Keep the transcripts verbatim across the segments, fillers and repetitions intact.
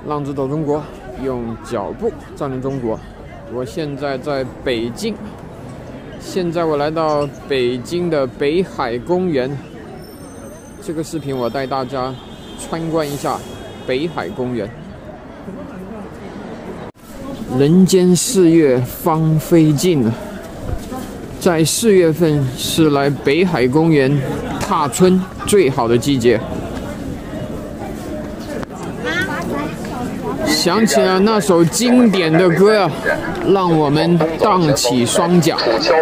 浪子走中国，用脚步占领中国。我现在在北京，现在我来到北京的北海公园。这个视频我带大家参观一下北海公园。人间四月芳菲尽了，在四月份是来北海公园踏春最好的季节。 想起了那首经典的歌啊，让我们荡起双桨。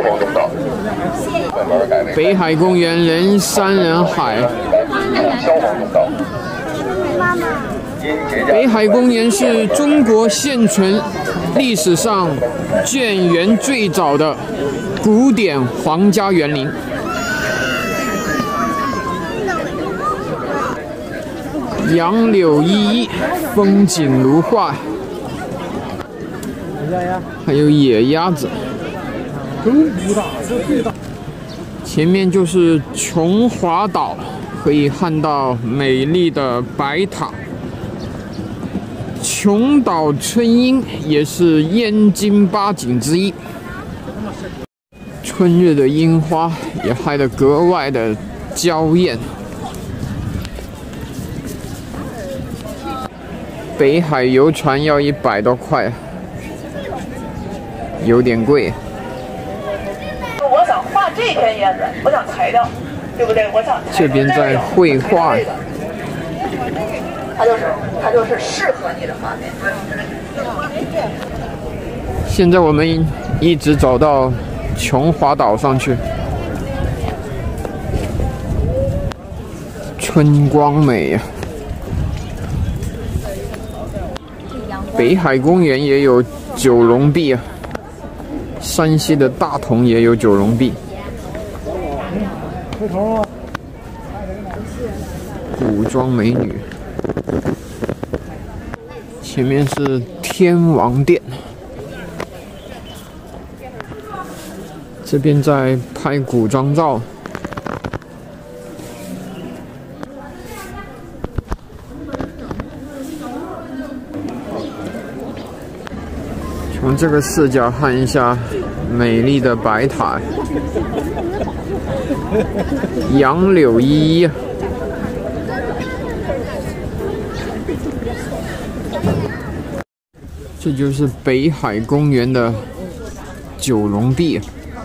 北海公园人山人海。北海公园是中国现存历史上建园最早的古典皇家园林。 杨柳依依，风景如画，还有野鸭子。前面就是琼华岛，可以看到美丽的白塔。琼岛春樱也是燕京八景之一。春日的樱花也开得格外的娇艳。 北海游船要一百多块，有点贵。 我想画这片叶子，我想裁掉，对不对？我想这边在绘画， 它就是它就是适合你的画面。 现在我们一直走到琼华岛上去，春光美呀、啊。 北海公园也有九龙壁啊，山西的大同也有九龙壁。古装美女，前面是天王殿，这边在拍古装照。 从这个视角看一下美丽的白塔，杨柳依依。这就是北海公园的九龙壁。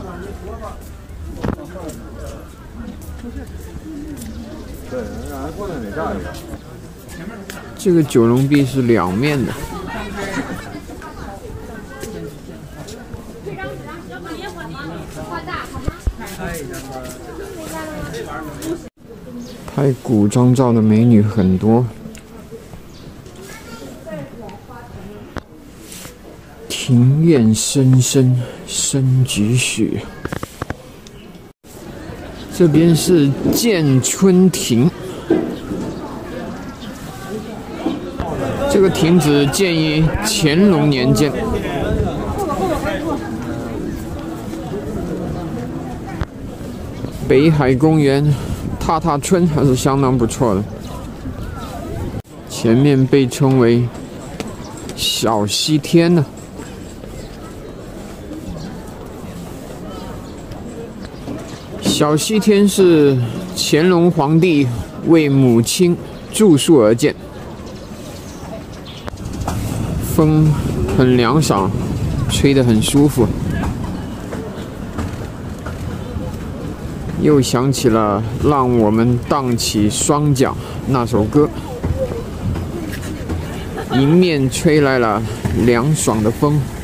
这个九龙壁是两面的。 拍古装照的美女很多，庭院深深深几许。这边是建春亭，这个亭子建于乾隆年间。 北海公园踏踏春还是相当不错的。前面被称为小西天呢。小西天是乾隆皇帝为母亲筑树而建，风很凉爽，吹得很舒服。 又想起了《让我们荡起双桨》那首歌，迎面吹来了凉爽的风。